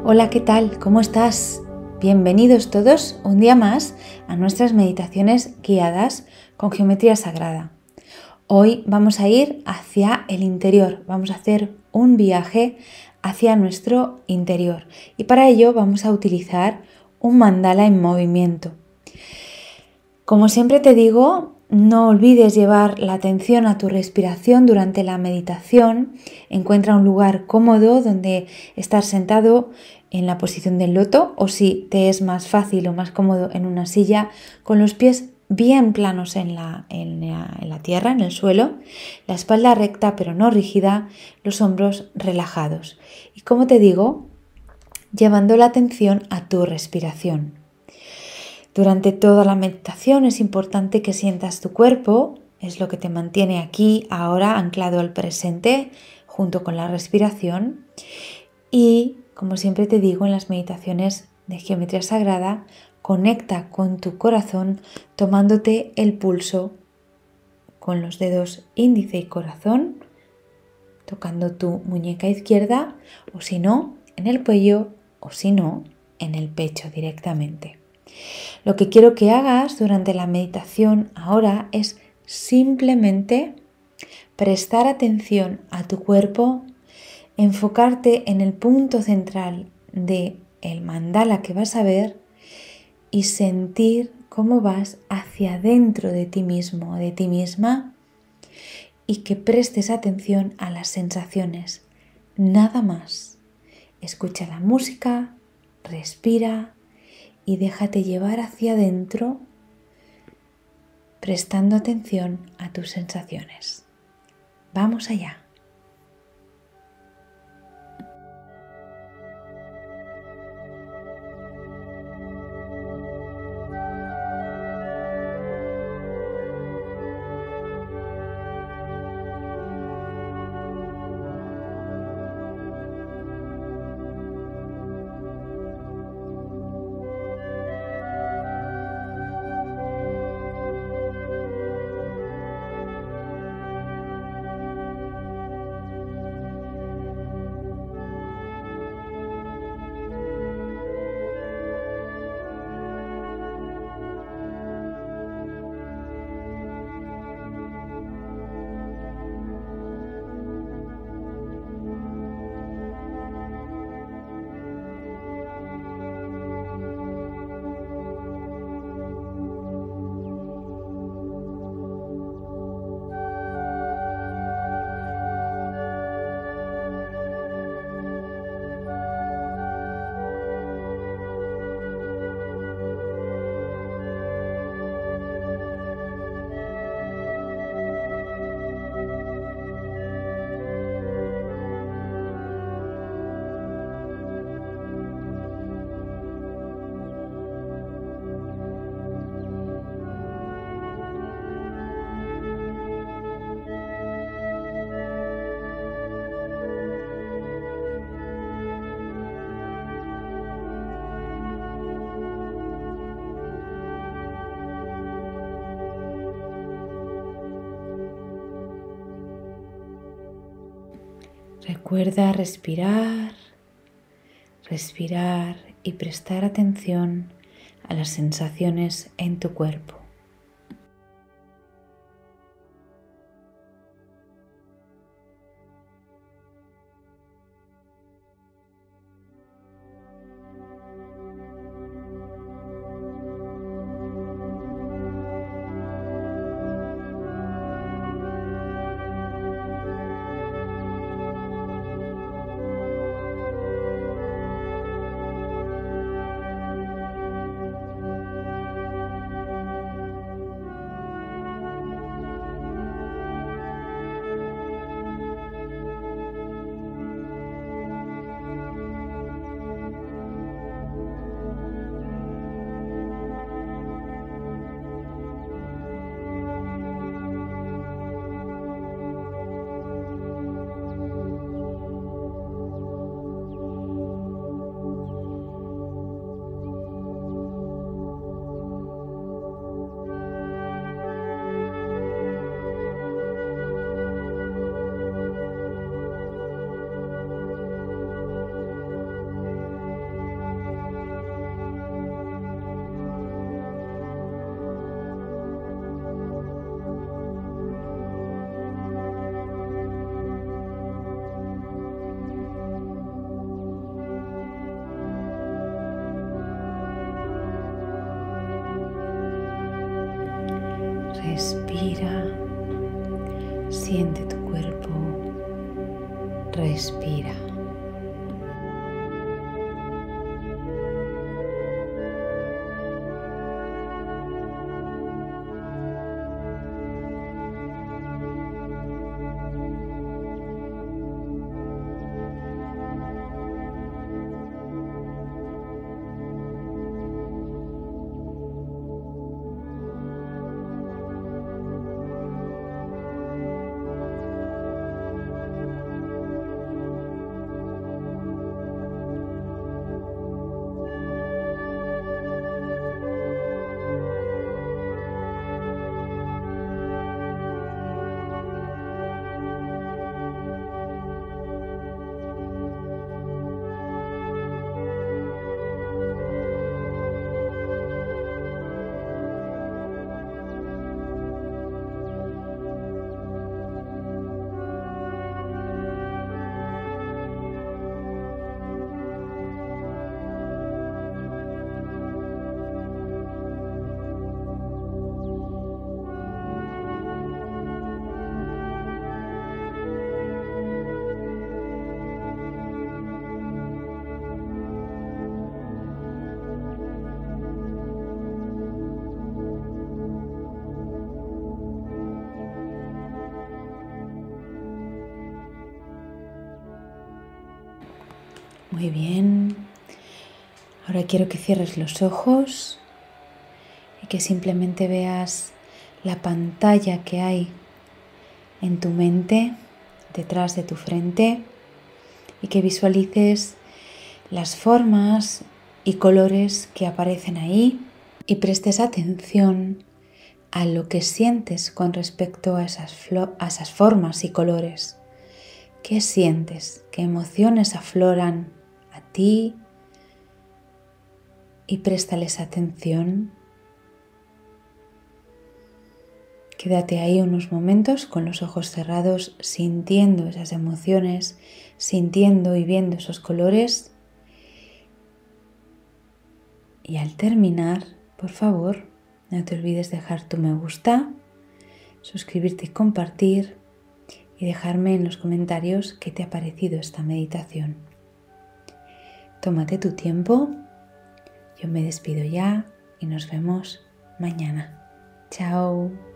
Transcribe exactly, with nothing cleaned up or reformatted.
Hola, ¿qué tal? ¿Cómo estás? Bienvenidos todos un día más a nuestras meditaciones guiadas con geometría sagrada. Hoy vamos a ir hacia el interior, vamos a hacer un viaje hacia nuestro interior y para ello vamos a utilizar un mandala en movimiento. Como siempre te digo, no olvides llevar la atención a tu respiración durante la meditación. Encuentra un lugar cómodo donde estar sentado en la posición del loto o si te es más fácil o más cómodo en una silla con los pies bien planos en la, en la, en la tierra, en el suelo, la espalda recta pero no rígida, los hombros relajados. Y como te digo, llevando la atención a tu respiración. Durante toda la meditación es importante que sientas tu cuerpo, es lo que te mantiene aquí, ahora, anclado al presente, junto con la respiración. Y, como siempre te digo en las meditaciones de geometría sagrada, conecta con tu corazón tomándote el pulso con los dedos índice y corazón, tocando tu muñeca izquierda, o si no, en el cuello, o si no, en el pecho directamente. Lo que quiero que hagas durante la meditación ahora es simplemente prestar atención a tu cuerpo, enfocarte en el punto central del mandala que vas a ver y sentir cómo vas hacia dentro de ti mismo, de ti misma, y que prestes atención a las sensaciones, nada más. Escucha la música, respira y déjate llevar hacia adentro, prestando atención a tus sensaciones. Vamos allá. Recuerda respirar, respirar y prestar atención a las sensaciones en tu cuerpo. Respira. Siente tu cuerpo. Respira. Muy bien. Ahora quiero que cierres los ojos y que simplemente veas la pantalla que hay en tu mente, detrás de tu frente, y que visualices las formas y colores que aparecen ahí y prestes atención a lo que sientes con respecto a esas, a esas formas y colores. ¿Qué sientes? ¿Qué emociones afloran a ti? Y préstales atención. Quédate ahí unos momentos con los ojos cerrados, sintiendo esas emociones, sintiendo y viendo esos colores. Y al terminar, por favor, no te olvides dejar tu me gusta, suscribirte y compartir, y dejarme en los comentarios qué te ha parecido esta meditación. Tómate tu tiempo, yo me despido ya y nos vemos mañana. Chao.